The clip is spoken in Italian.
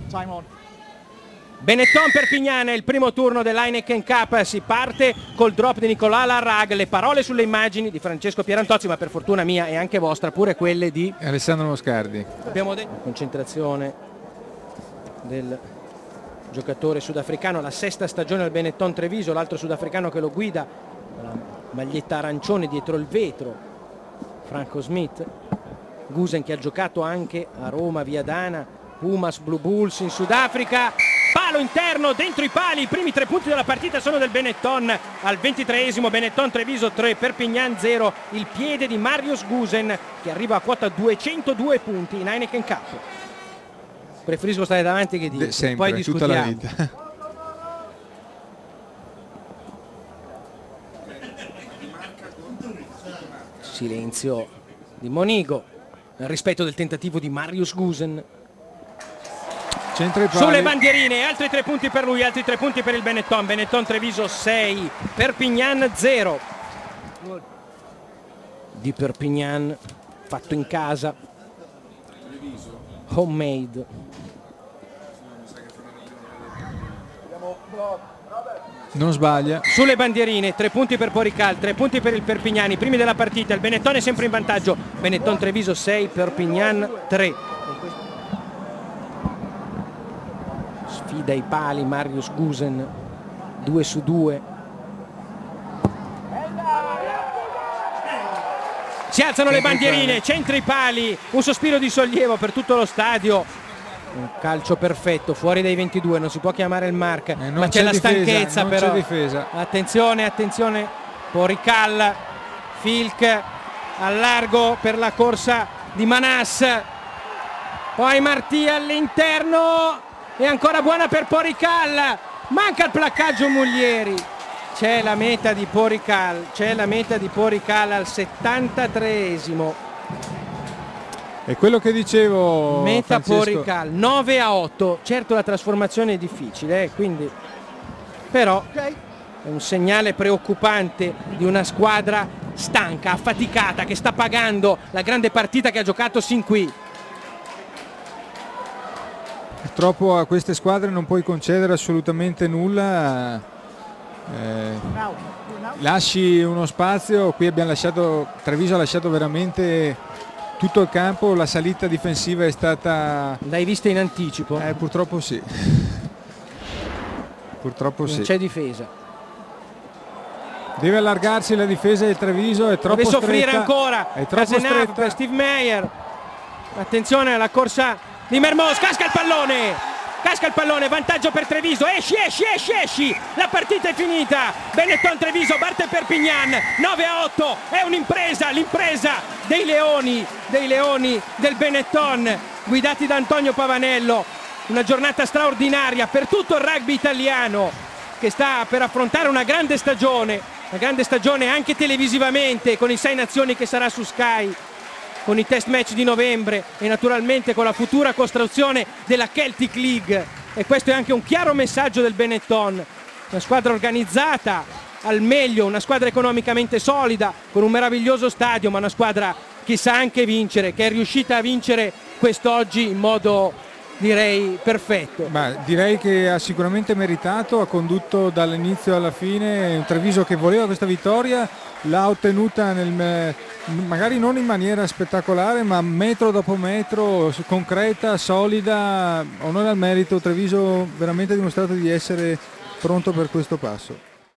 Time on. Benetton Perpignan, il primo turno dell'Heineken Cup, si parte col drop di Nicolà Larrag, le parole sulle immagini di Francesco Pierantozzi, ma per fortuna mia e anche vostra pure quelle di Alessandro Moscardi. Abbiamo detto concentrazione del giocatore sudafricano, la sesta stagione al Benetton Treviso, l'altro sudafricano che lo guida, la maglietta arancione dietro il vetro, Franco Smith. Gusen che ha giocato anche a Roma, Viadana, Pumas, Blue Bulls in Sudafrica. Palo interno dentro i pali, i primi 3 punti della partita sono del Benetton al 23esimo, Benetton Treviso 3, Perpignan 0, il piede di Marius Gusen che arriva a quota 202 punti in Heineken Cup. Preferisco stare davanti che dietro, sempre, poi tutta la discutiamo. vita. Silenzio di Monigo, nel rispetto del tentativo di Marius Gusen. Centra i pali. Sulle bandierine, altri 3 punti per lui, altri 3 punti per il Benetton. Benetton Treviso 6, Perpignan 0. Di Perpignan, fatto in casa, homemade. Non sbaglia. Sulle bandierine, 3 punti per Porical, 3 punti per il Perpignan, i primi della partita. Il Benetton è sempre in vantaggio. Benetton Treviso 6, Perpignan 3. Sfida i pali Marius Gusen, 2 su 2. Si alzano le bandierine, centra i pali, un sospiro di sollievo per tutto lo stadio. Un calcio perfetto, fuori dai 22, non si può chiamare il mark, ma c'è la stanchezza non però. c'è difesa. Attenzione, attenzione, Porical, Filk al largo per la corsa di Manas. Poi Martì all'interno. E ancora buona per Porical, manca il placcaggio Muglieri. C'è la meta di Porical, c'è la meta di Porical al 73esimo. È quello che dicevo, Meta Francesco. Porical 9-8. Certo la trasformazione è difficile, quindi però è un segnale preoccupante di una squadra stanca, affaticata, che sta pagando la grande partita che ha giocato sin qui. Purtroppo a queste squadre non puoi concedere assolutamente nulla, lasci uno spazio. Qui abbiamo lasciato, Treviso ha lasciato veramente tutto il campo, la salita difensiva è stata... L'hai vista in anticipo? Purtroppo sì. Purtroppo sì. Non c'è difesa. Deve allargarsi la difesa del Treviso, è troppo deve soffrire stretta, ancora. è troppo Casenave stretta. per Steve Meyer. Attenzione alla corsa di Mermoz, casca il pallone, vantaggio per Treviso, esci, la partita è finita. Benetton Treviso batte Perpignan 9-8, è un'impresa, l'impresa dei leoni del Benetton guidati da Antonio Pavanello. Una giornata straordinaria per tutto il rugby italiano che sta per affrontare una grande stagione anche televisivamente, con i 6 nazioni che sarà su Sky, con i test match di novembre e naturalmente con la futura costruzione della Celtic League. E questo è anche un chiaro messaggio del Benetton, una squadra organizzata al meglio, una squadra economicamente solida, con un meraviglioso stadio, ma una squadra che sa anche vincere, che è riuscita a vincere quest'oggi in modo, direi, perfetto. Direi che ha sicuramente meritato, ha condotto dall'inizio alla fine, un Treviso che voleva questa vittoria, l'ha ottenuta magari non in maniera spettacolare, ma metro dopo metro, concreta, solida. Onore al merito, Treviso veramente ha dimostrato di essere pronto per questo passo.